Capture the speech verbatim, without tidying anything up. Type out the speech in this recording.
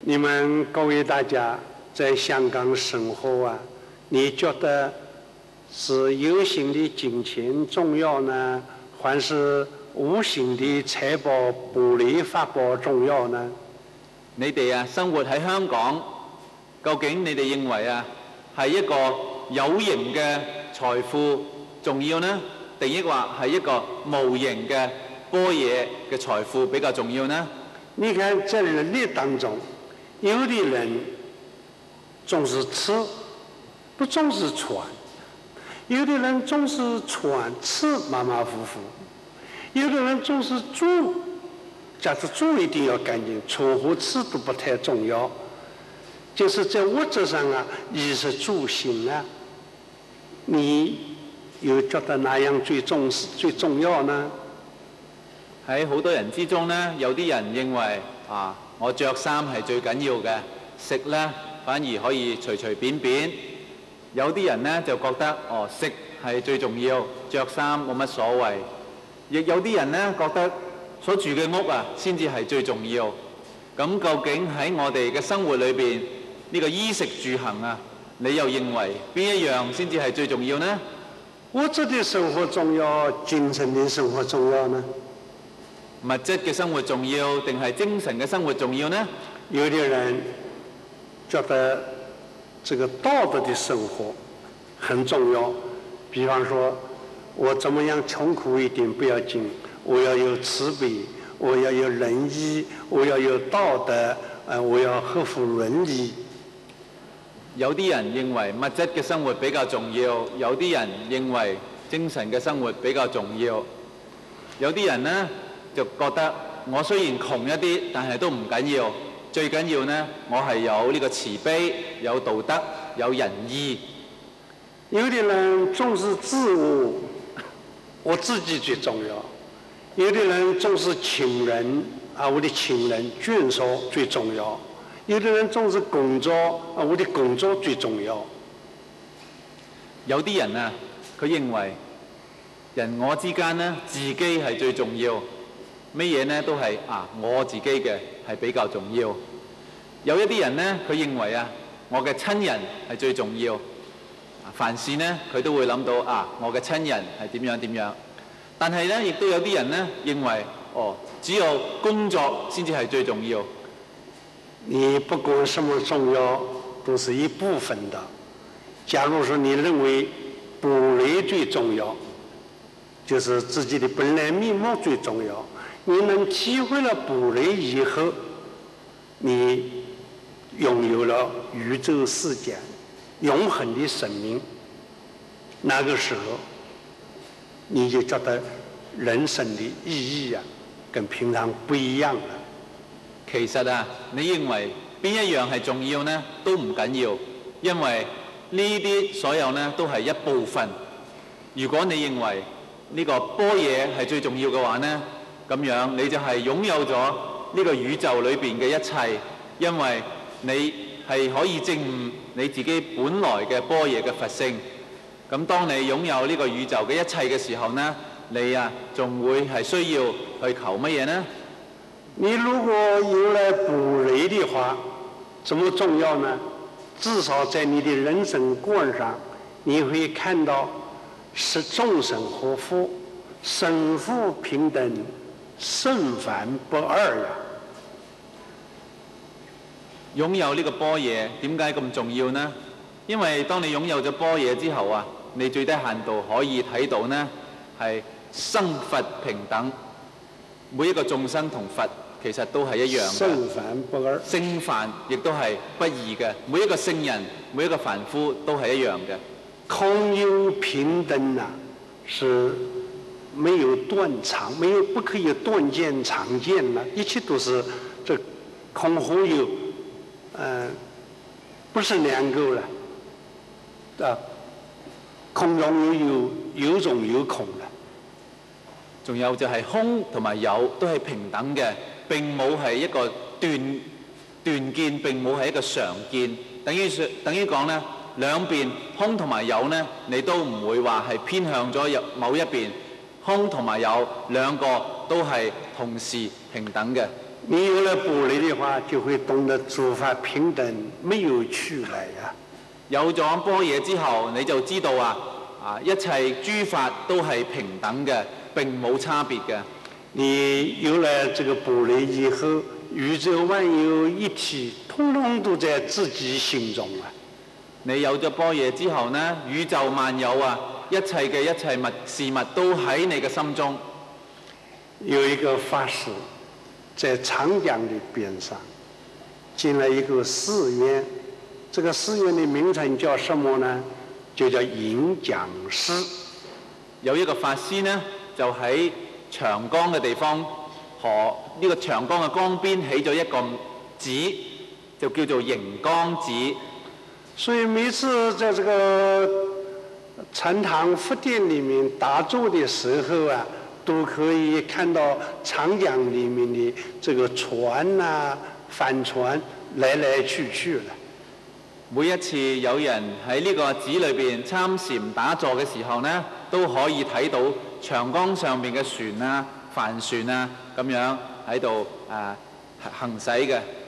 你們各位大家在香港生活啊，你覺得是有形的金錢重要呢，還是無形的財寶、福利、法寶重要呢？ 你哋啊，生活喺香港，究竟你哋認為啊，係一個有形嘅財富重要呢，定抑或係一個無形嘅般若嘅財富比較重要呢？ 你看在人類當中，有的人重視吃，不重視穿；有的人重視穿，吃馬馬虎虎；有的人重視住，假設住一定要乾淨，穿和吃都不太重要。就是在物質上啊，衣食住行啊，你又覺得哪樣最重視、最重要呢？ 喺好多人之中呢，有啲人認為啊，我着衫係最緊要嘅，食呢反而可以隨隨便便。有啲人呢就覺得哦，食係最重要，着衫冇乜所謂。亦有啲人呢覺得所住嘅屋啊先至係最重要。咁究竟喺我哋嘅生活裏邊，呢個衣食住行啊，你又認為邊一樣先至係最重要呢？ 物質的生活重要，精神的生活重要呢？ 物質嘅生活重要，定係精神嘅生活重要呢？ 有啲人覺得這個道德的生活很重要，比方說我怎麼樣窮苦一點不要緊，我要有慈悲，我要有仁義，我要有道德，呃，我要合乎倫理。 有啲人認為物質嘅生活比較重要，有啲人認為精神嘅生活比較重要。有啲人呢就覺得我雖然窮一啲，但係都唔緊要，最緊要呢我係有呢個慈悲、有道德、有仁義。 有啲人重視自我，我自己最重要；有啲人重視親人啊，我的親人眷屬最重要；有啲人重視工作啊，我的工作最重要。 有啲人啊，佢認為人我之間呢，自己係最重要，乜嘢呢都係啊我自己嘅係比較重要。有一啲人呢，佢認為啊，我嘅親人係最重要，凡事呢佢都會諗到啊，我嘅親人係點樣點樣。但係呢，亦都有啲人呢認為，哦，只有工作先至係最重要。 你不管什麼重要，都是一部分的。假如說你認為本來最重要，就是自己的本來面目最重要。你能體會了本來以後，你擁有了宇宙世界永恆的生命，那個時候你就覺得人生的意義啊，跟平常不一樣了。 其實啊，你認為邊一樣係重要呢？都唔緊要，因為呢啲所有呢都係一部分。如果你認為呢個般若係最重要嘅話呢，咁樣你就係擁有咗呢個宇宙裏邊嘅一切，因為你係可以證悟你自己本來嘅般若嘅佛性。咁當你擁有呢個宇宙嘅一切嘅時候呢，你啊仲會係需要去求乜嘢呢？ 你如果有了般若的話，怎麼重要呢？至少在你的人生觀上，你會看到是眾生和福，生福平等，聖凡不二呀。 擁有呢個般若點解咁重要呢？因為當你擁有咗般若之後啊，你最低限度可以睇到呢係生佛平等，每一個眾生同佛其實都係一樣嘅。 聖凡不二， 聖凡亦都係不二嘅，每一個聖人，每一個凡夫都係一樣嘅。 空有平等啊，是沒有斷常，沒有不可以斷見常見啦，一切都是這空和有，呃，不是兩個啦，啊，空中有有，有中有空啦。 仲有就係空同埋有都係平等嘅，並冇係一個斷斷見，並冇係一個常見，等於說等於講咧，兩邊空同埋有呢，你都唔會話係偏向咗入某一邊，空同埋有兩個都係同時平等嘅。 你有了般若的話，就會懂得諸法平等，沒有區別呀。 有咗般若之後，你就知道啊啊，一切諸法都係平等嘅，並冇差別嘅。 你有了這個般若以後，宇宙萬有一體，通通都在自己心中啊。 你有咗般若之後呢，宇宙萬有啊，一切嘅一切物事物都喺你嘅心中。 有一個法師在長江的邊上建了一個寺院，這個寺院的名稱叫什麼呢？就叫迎江寺。 有一個法師呢，就喺長江嘅地方河呢、這個長江嘅江邊起咗一個寺，就叫做迎江寺。 所以每次在這個禪堂佛殿裏面打坐的時候啊，都可以看到長江裏面的這個船啊、帆船來來去去了。 每一次有人喺呢個寺裏邊參禪打坐嘅時候呢，都可以睇到長江上面嘅船啊、帆船啊咁樣喺度誒行駛嘅。